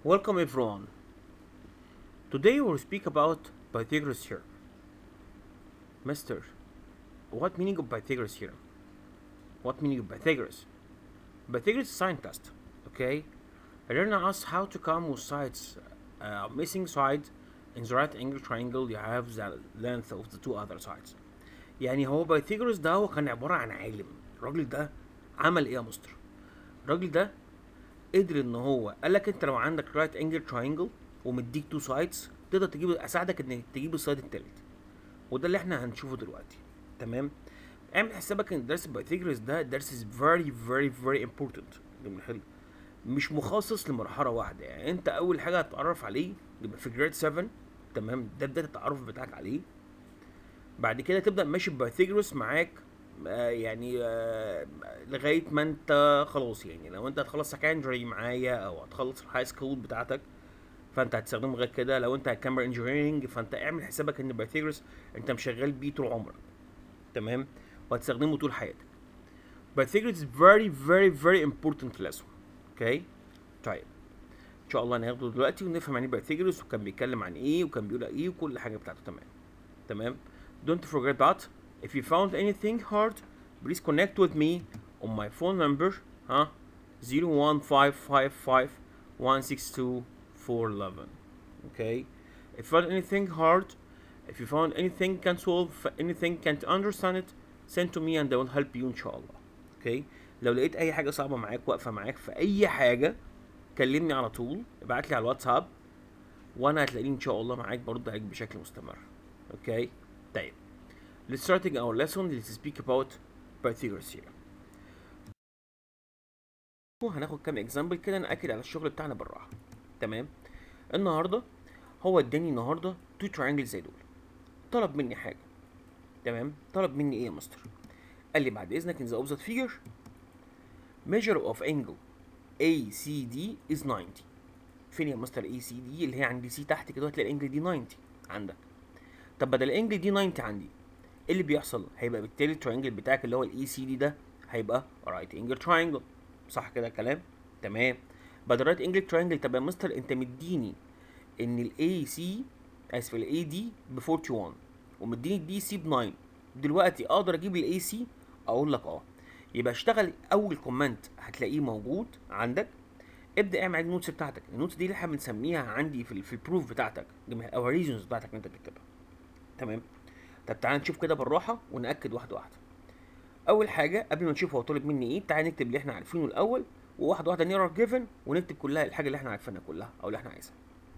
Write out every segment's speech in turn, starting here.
Welcome everyone. Today we'll speak about Pythagoras Theorem. Mister, what meaning of Pythagoras Theorem? What meaning of Pythagoras? Pythagoras is a scientist, okay? Learn us how to come with sides, missing side in the right angle triangle you have the length of the two other sides. يعني هو Pythagoras ده هو كان عبارة عن عالم. الراجل ده عمل ايه يا مستر؟ الراجل ده قدر ان هو قالك انت لو عندك رايت انجل تراينجل ومديك تو سايدز تقدر تجيب، اساعدك انك تجيب السايد التالت، وده اللي احنا هنشوفه دلوقتي. تمام، اعمل حسابك ان درس بايثاغورس ده درس very important. مش مخصص لمرحله واحده، يعني انت اول حاجه هتتعرف عليه يبقى في جريد 7. تمام، ده بدايه التعرف بتاعك عليه. بعد كده تبدا ماشي بايثاغورس معاك لغايه ما انت خلاص، يعني لو انت هتخلص سكندري معايا او هتخلص الهاي سكول بتاعتك فانت هتستخدمه غير كده. لو انت هتكمل انجينيرنج فانت اعمل حسابك ان بايثاغورس انت مشغل بيه طول عمرك. تمام، وهتستخدمه طول حياتك. بايثاغورس very important lesson. اوكي طيب، ان شاء الله هناخده دلوقتي ونفهم يعني بايثاغورس وكان بيتكلم عن ايه وكان بيقول ايه وكل حاجه بتاعته. تمام. Don't forget that if you found anything hard, please connect with me on my phone number 01555162411. Okay, if you found anything hard, if you found anything can't solve, anything can't understand it, send to me and I will help you ان شاء الله. Okay, لو لقيت اي حاجه صعبه معاك واقفه معاك في اي حاجه كلمني على طول، ابعت لي على الواتساب وانا هتلاقيني ان شاء الله معاك برد عليك بشكل مستمر. اوكي طيب، let's starting our lesson. Let's speak about Pythagoras Theorem. هناخد كام اكزامبل كده نأكد على الشغل بتاعنا بالراحه. تمام، النهارده هو اداني النهارده تو تراينجل زي دول، طلب مني حاجه. تمام، طلب مني ايه يا مستر؟ قال لي بعد اذنك in the opposite figure measure of angle ACD is 90. فين يا مستر ACD؟ اللي هي عندي سي تحت كده، هتلاقي الانجل دي 90 عندك. طب بدل الانجل دي 90 عندي ايه اللي بيحصل؟ هيبقى بالتالي التراينجل بتاعك اللي هو الاي سي دي ده هيبقى رايت انجل تراينجل، صح كده الكلام؟ تمام، بدل رايت انجل تراينجل. طب يا مستر انت مديني ان الاي سي اسف الاي دي ب 41 ومديني الدي سي ب 9، دلوقتي اقدر اجيب الاي سي؟ اقول لك يبقى اشتغل اول كومنت هتلاقيه موجود عندك، ابدا اعمل النوتس بتاعتك. النوتس دي اللي احنا بنسميها عندي في البروف بتاعتك او الريزونز بتاعتك اللي انت بتكتبها. تمام، طب تعالى نشوف كده بالراحه ونأكد واحده واحده. اول حاجه قبل ما نشوف هو طالب مني ايه، تعالى نكتب اللي احنا عارفينه الاول وواحده واحده نقرا الجيفن ونكتب كلها الحاجه اللي احنا عارفينها كلها او اللي احنا عايزها.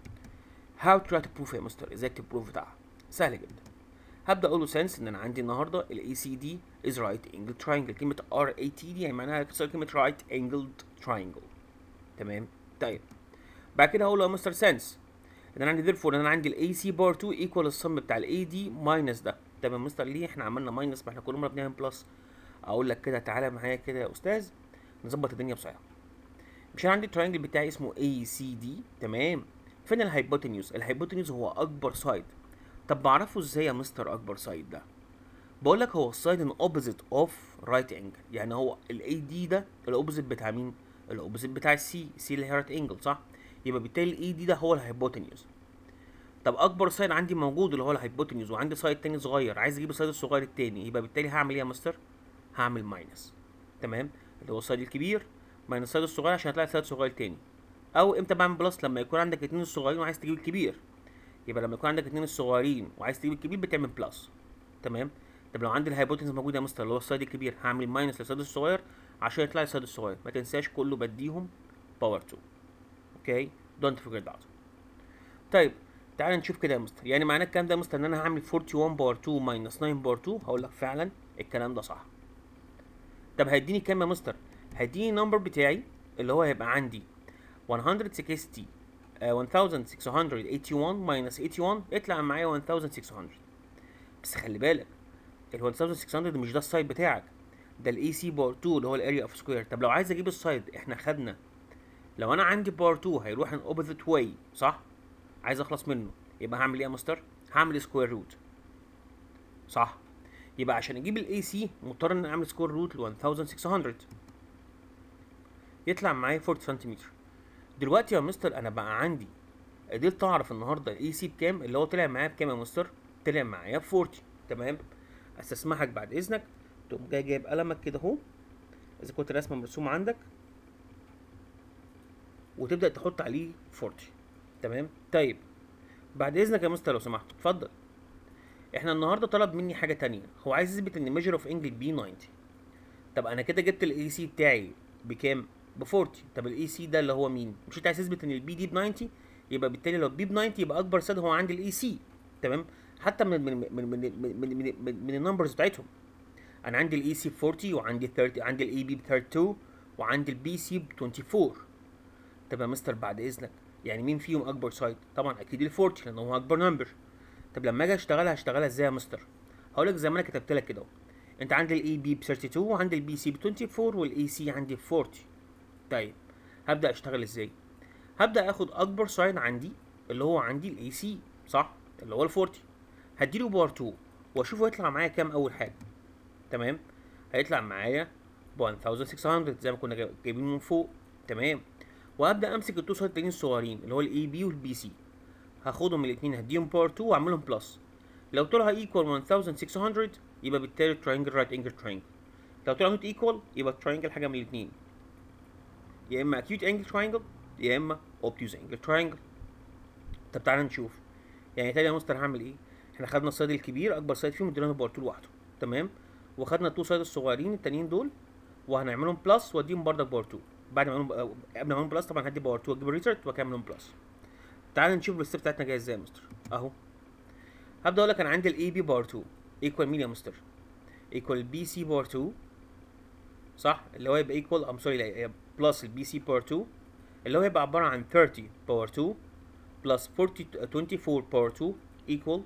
هاو تراي تو بروف يا مستر، ازاي اكتب بروف بتاعها؟ سهل جدا. هبدا اقول له سنس ان انا عندي النهارده الاي سي دي از رايت انجل تراينجل. كلمه ار اي تي دي يعني معناها كلمه رايت انجل تراينجل. تمام طيب، بعد كده هقول له يا مستر سنس ان انا عندي therefore انا عندي الاي سي بار 2 ايكوال السم بتاع الاي دي ماينس ده. طب يا مستر ليه احنا عملنا ماينس؟ ما احنا كل مره بنعمل بلس. اقول لك كده تعالى معايا كده يا استاذ نظبط الدنيا بصراحه. مش انا عندي التراينجل بتاعي اسمه اي سي دي؟ تمام، فين الهايبوتنيوز؟ الهايبوتنيوز هو اكبر سايد. طب بعرفه ازاي يا مستر اكبر سايد ده؟ بقول لك هو السايد ان اوبوزيت اوف رايت انجل، يعني هو الاي دي ده الاوبوزيت بتاع مين؟ الاوبوزيت بتاع السي، سي اللي هي رايت انجل صح؟ يبقى بالتالي الاي دي ده هو الهايبوتنيوز. طب اكبر سايد عندي موجود اللي هو الهايبوتنيوز، وعندي سايد تاني صغير عايز اجيب السايد الصغير التاني، يبقى بالتالي هعمل ايه يا مستر؟ هعمل ماينس. تمام، اللي هو السايد الكبير ماينس السايد الصغير عشان هتلاقي سايد صغير تاني. او امتى بعمل بلس؟ لما يكون عندك اتنين الصغيرين وعايز تجيب الكبير. يبقى لما يكون عندك اتنين الصغيرين وعايز تجيب الكبير بتعمل بلس. تمام، طب لو عندي الهايبوتنيوز موجود يا مستر اللي هو السايد الكبير هعمل ماينس للسايد الصغير عشان يطلع السايد الصغير. ما تنساش كله بديهم باور 2. اوكي دونت فورجيت ذات. طيب تعال نشوف كده يا مستر، يعني معناه الكلام ده يا مستر ان انا هعمل 41 باور 2 ماينس 9 باور 2؟ هقول لك فعلا الكلام ده صح. طب هيديني كام يا مستر؟ هيديني النمبر بتاعي اللي هو هيبقى عندي 160 1681 ماينس 81 يطلع معايا 1600. بس خلي بالك ال 1600 مش ده السايد بتاعك، ده الاي سي باور 2 اللي هو الاريا اوف سكوير. طب لو عايز اجيب السايد احنا خدنا لو انا عندي باور 2 هيروح ان اوبوزيت واي صح؟ عايز اخلص منه يبقى هعمل ايه يا مستر؟ هعمل سكوير روت صح؟ يبقى عشان اجيب الاي سي مضطر ان اعمل سكوير روت ل 1600 يطلع معايا 40 سنتيمتر. دلوقتي يا مستر انا بقى عندي قدرت اعرف النهارده الاي سي بكام، اللي هو طلع معايا بكام يا مستر؟ طلع معايا ب 40. تمام. استسمحك بعد اذنك تقوم جاي جايب قلمك كده اهو، اذا كنت رسمه مرسومه عندك، وتبدا تحط عليه 40. تمام. طيب بعد اذنك يا مستر لو سمحت اتفضل. احنا النهارده طلب مني حاجه تانية، هو عايز يثبت ان ميجر اوف انجل بي 90. طب انا كده جبت الاي سي بتاعي بكام؟ ب 40. طب الاي سي ده اللي هو مين؟ مش انت عايز تثبت ان البي دي ب 90؟ يبقى بالتالي لو البي ب 90 يبقى اكبر سد هو عندي الاي سي. تمام. حتى من النمبرز بتاعتهم، انا عندي الاي سي ب 40 وعندي 30، عندي الاي بي ب 32 وعندي البي سي ب 24. طب يا مستر بعد اذنك يعني مين فيهم اكبر سايد؟ طبعا اكيد ال 40 لان هو اكبر نمبر. طب لما اجي اشتغلها هشتغلها ازاي يا مستر؟ هقول لك زي ما انا كتبت لك كده اهو. انت عندي الاي بي ب 32 وعندي البي سي ب 24 والاي سي عندي ب 40. طيب هبدا اشتغل ازاي؟ هبدا اخد اكبر ساين عندي اللي هو عندي الاي سي، صح؟ اللي هو ال 40. هديله باور 2 واشوفه يطلع معايا كام اول حاجه. تمام. هيطلع معايا ب 1600 زي ما كنا جايبين من فوق. تمام. وابدا امسك التو سايد التانيين الصغيرين اللي هو الاي بي والبي سي، هاخدهم الاثنين هديهم باور 2 واعملهم بلس. لو طلع ايكوال 1600 يبقى بالتالي تراينجل رايت انجل تراينجل. لو طلع نوت ايكوال يبقى تراينجل حاجه من الاثنين، يا اما acute angle triangle يا اما obtuse angle triangle. طب تعالى نشوف يعني تاني يا مستر هعمل ايه. احنا خدنا السايد الكبير اكبر سايد فيهم ادينا باور 2 لوحده. تمام. وخدنا التو سايد الصغيرين التانيين دول وهنعملهم بلس واديهم بردك باور 2. بعد ما اعملهم قبل ما اعملهم بلس طبعا هدي باور 2 واجيب الريزلت واكملهم بلس. تعالى نشوف الستيب بتاعتنا جايه ازاي يا مستر. اهو هبدا اقول لك انا عندي الاي بي باور 2 ايكوال مين يا مستر؟ ايكوال بي سي باور 2، صح؟ اللي هو يبقى ايكوال سوري بلس البي سي باور 2 اللي هو يبقى عباره عن 30 باور 2 بلس 24 باور 2 equal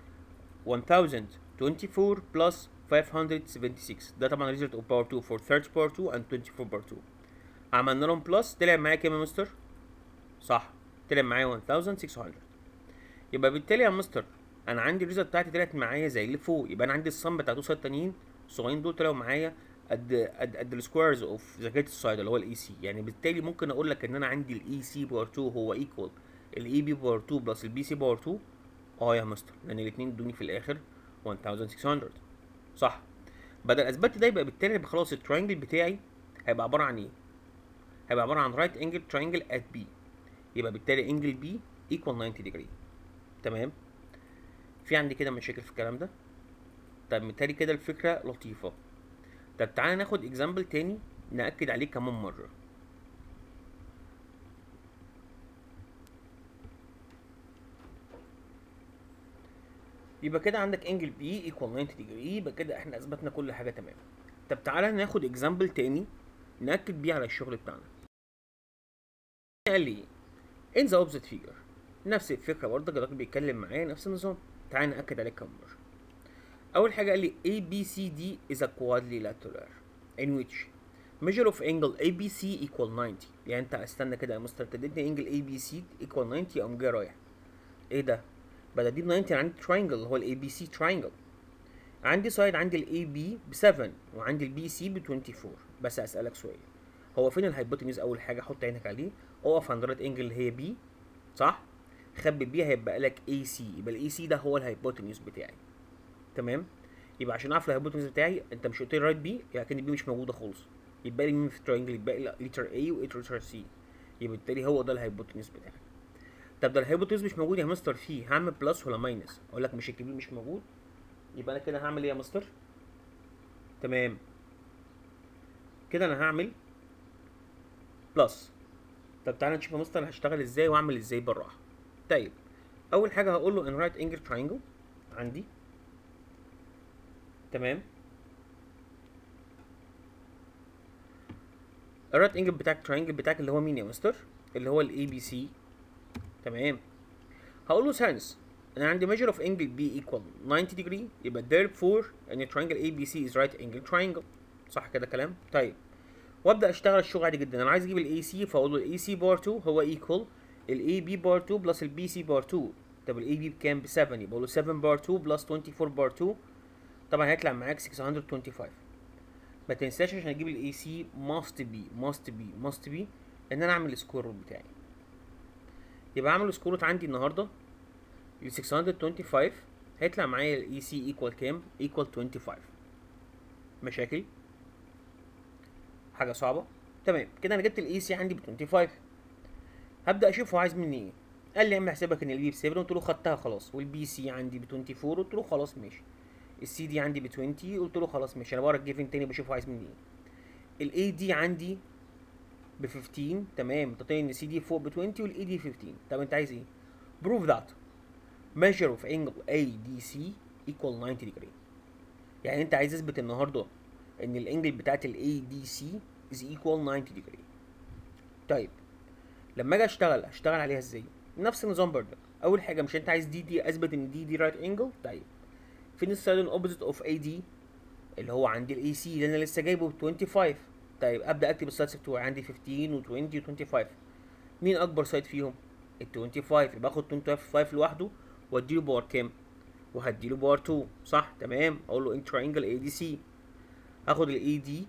1024 بلس 576. ده طبعا result of power 2 for 30 باور 2 and 24 باور 2. عملنا لهم بلس طلع معايا كام يا مستر؟ صح طلع معايا 1600. يبقى بالتالي يا مستر انا عندي الريزلت بتاعتي طلعت معايا زي اللي فوق، يبقى انا عندي الصم بتاع تو سايد التانيين الصغيرين دول طلعوا معايا قد السكويرز اوف ذا جريتست سايد اللي هو الاي سي. يعني بالتالي ممكن اقول لك ان انا عندي الاي سي باور 2 هو ايكوال الاي بي باور 2 بلس البي سي باور 2. يا مستر لان الاثنين ادوني في الاخر 1600، صح؟ بدل اثبت ده يبقى بالتالي خلاص التراينجل بتاعي هيبقى عباره عن ايه؟ هيبقى عباره عن رايت انجل تراينجل ات بي. يبقى بالتالي انجل بي ايكوال 90 ديجري. تمام. في عندي كده مشاكل في الكلام ده؟ طب بالتالي كده الفكره لطيفه. طب تعالى ناخد اكزامبل تاني ناكد عليه كمان مره. يبقى كده عندك انجل بي ايكوال 90 ديجري، يبقى كده احنا اثبتنا كل حاجه تمام. طب تعالى ناخد اكزامبل تاني ناكد بيه على الشغل بتاعنا. قال لي in the opposite figure نفس الفكره برضه الراجل بيتكلم معايا نفس النظام. تعالى ناكد عليه كام مره. اول حاجه قال لي ABCD is a quadrilateral in which measure of angle ABC equal 90. يعني انت استنى كده يا مستر اديتني انجل ABC equal 90 اقوم جاي رايح ايه ده؟ بدل دي ب 90 عندي تراينجل اللي هو الاي بي سي تراينجل. عندي سايد عندي الاي بي ب 7 وعندي البي سي ب 24. بس اسالك سؤال، هو فين الهايبوتنيوز؟ اول حاجه حط عينك عليه، اقف عند رايت انجل اللي هي بي، صح؟ خبي بيها هيبقى لك اي سي، يبقى الاي سي ده هو الهايبوتنيوز بتاعي. تمام. يبقى عشان اعرف الهايبوتنيوز بتاعي انت مش قلت لي رايت بي، يعني كان البي مش موجوده خالص، يبقى لي مين في التراينجل؟ يبقى لي لتر اي ولتر سي، يبقى بالتالي هو ده الهايبوتنيوز بتاعي. طب ده الهايبوتنيوز مش موجود يا مستر فيه، هعمل بلس ولا ماينس؟ اقول لك مش الكبير مش موجود، يبقى انا كده هعمل ايه يا مستر؟ تمام كده انا هعمل بلس. طب تعالى نشوف يا مستر هشتغل ازاي واعمل ازاي بالراحه. طيب اول حاجه هقول له ان رايت انجل تراينجل عندي. تمام. الرايت انجل بتاعك تراينجل بتاعك اللي هو مين يا مستر؟ اللي هو الاي بي سي. تمام. هقول له ساينس انا عندي measure of angle B equal 90 degree، يبقى therefore ان triangle ABC is right angle triangle، صح كده كلام؟ طيب وابدا اشتغل الشغل عادي جدا. انا عايز اجيب الاي سي فاقول له الاي سي باور 2 هو equal الاي بي باور 2 بلس البي سي باور 2. طب الاي بي بكام؟ ب 7، يبقى اقول له 7 باور 2 بلس 24 باور 2، طبعا هيطلع معاك 625. ما تنساش عشان اجيب الاي سي must be ان انا اعمل السكوير روت بتاعي. يبقى اعمل سكور عندي النهارده ل 625 هيطلع معايا الاي سي ايكوال كام؟ ايكوال 25. مشاكل؟ حاجه صعبه؟ تمام كده انا جبت الاي سي عندي ب 25. هبدا اشوف هو عايز مني ايه. قال لي اعمل حسابك ان البي ب 7، قلت له خدتها خلاص، والبي سي عندي ب 24، قلت له خلاص ماشي. السي دي عندي ب 20، قلت له خلاص ماشي. انا بقرا الجيفن تاني بشوف هو عايز مني ايه. الاي دي عندي ب 15، تمام. انت ان السي دي فوق ب 20 والاي دي 15. طب انت عايز ايه؟ بروف ذات measure of angle ADC equal 90 degree. يعني انت عايز اثبت النهارده ان الانجل بتاعت ال ADC is equal 90 degree. طيب لما اجي اشتغل عليها ازاي؟ نفس النظام برضه. اول حاجه مش انت عايز دي اثبت ان دي رايت انجل؟ طيب فين السايد الاوبوزيت اوف AD اللي هو عندي الاي سي اللي انا لسه جايبه ب 25. طيب ابدا اكتب السايدز بتوعي عندي 15 و20 و25. مين اكبر سايد فيهم؟ ال 25. يبقى اخد 25 لوحده واديله باور كام؟ وهديله باور 2 صح؟ تمام. اقول له ان تراينجل اي دي سي. هاخد الاي دي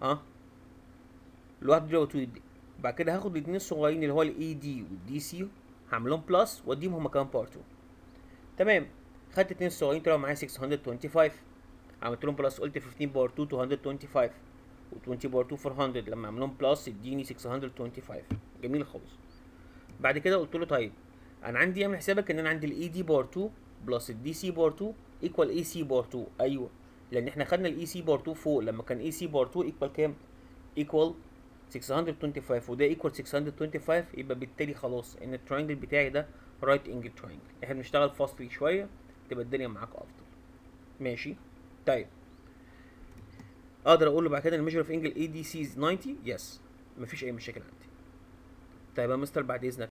لوحده و 2 دي. بعد كده هاخد الاثنين الصغيرين اللي هو الاي دي والدي سي، هعملهم بلس واديهم هما كمان باور 2. تمام. خدت الاثنين الصغيرين طلعوا معايا 625. عملت لهم بلس، قلت 15 باور 2 225 و20 باور 2 400. لما اعملهم بلس يديني 625. جميل خالص. بعد كده قلت له طيب انا عندي اعمل حسابك ان انا عندي الاي دي باور 2 بلس الدي سي باور 2 ايكوال اي سي باور 2. ايوه، لان احنا خدنا الاي سي باور 2 فوق لما كان اي سي باور 2 ايكوال كام؟ ايكوال 625 وده ايكوال 625. يبقى بالتالي خلاص ان التراينجل بتاعي ده رايت انجل تراينجل. احنا بنشتغل فاستلي شويه تبقى الدنيا معاك افضل. ماشي. طيب اقدر اقول له بعد كده الميجر اوف انجل اي دي سي از 90؟ يس، مفيش اي مشاكل عندي. طيب يا مستر بعد اذنك